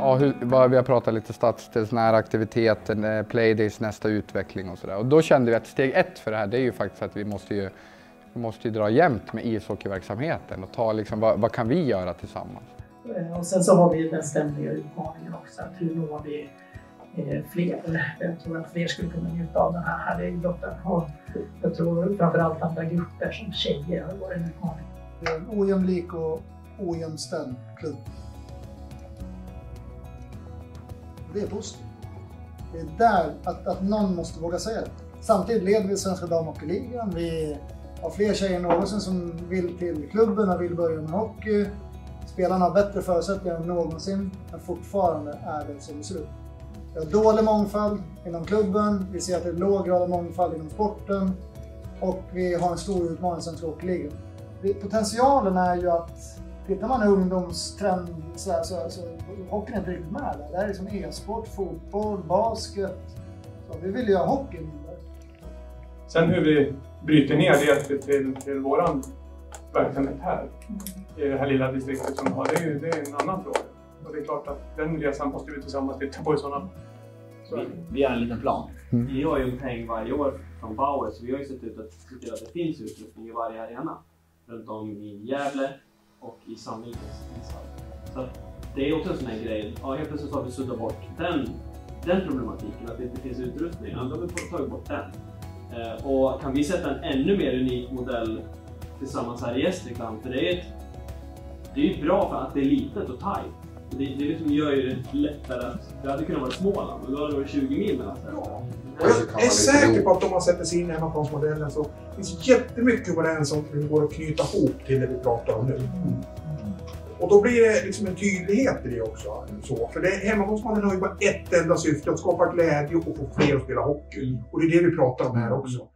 ja, vi har pratat lite stadsdelsnära aktiviteten, playdays, nästa utveckling och sådär. Och då kände vi att steg 1 för det här, det är ju faktiskt att vi måste dra jämnt med ishockeyverksamheten och ta liksom, vad kan vi göra tillsammans? Och sen så har vi den ständiga utmaningen också, att hur når vi fler? Jag tror att fler skulle kunna njuta av den här idrotten. Och jag tror framförallt andra grupper som tjejer har varit en utmaning. Det är en ojämlik och ojämställd klubb. Det är positivt. Det är där att någon måste våga säga det. Samtidigt leder vi Svenska damhockeyligan. Vi har fler tjejer än någonsin som vill till klubben och vill börja med hockey. Spelarna har bättre förutsättningar än någonsin, men fortfarande är det som det ser ut. Vi har dålig mångfald inom klubben, vi ser att det är låg grad av mångfald inom sporten och vi har en stor utmaning i Svenska hockeyligan. Potentialen är ju att, tittar man ungdomstrend så hockeyn är inte riktigt med där. Det här är som e-sport, fotboll, basket. Så vi vill ju ha hockey mindre. Sen hur vi bryter ner det till våran verksamhet här i det här lilla distriktet som vi har, det är en annan fråga. Och det är klart att den resan måste vi tillsammans titta på i sådana. Vi har en liten plan. Vi har ju en peng varje år från Bauer, så vi har ju sett ut att se till att det finns utrustning i varje arena. Runt om i Gävle och i Sandvikens ishall. Så det är också en sån här grej. Ja, helt plötsligt så har vi suddat bort den problematiken, att det inte finns utrustning. Då har vi tagit bort den. Och kan vi sätta en ännu mer unik modell tillsammans här i Gästrikland, för det är ju bra för att det är litet och tajt. Det liksom gör ju det lättare att, det hade kunnat vara Småland, men då hade det varit 20 mil mellan städerna. Ja. Jag är säker på att om man sätter sig in i hemmaplansmodellen så finns jättemycket på den som går att knyta ihop till det vi pratar om nu. Och då blir det liksom en tydlighet i det också. Så. För hemmaplansmodellen har ju bara ett enda syfte, att skapa glädje och få fler att spela hockey. Och det är det vi pratar om här också.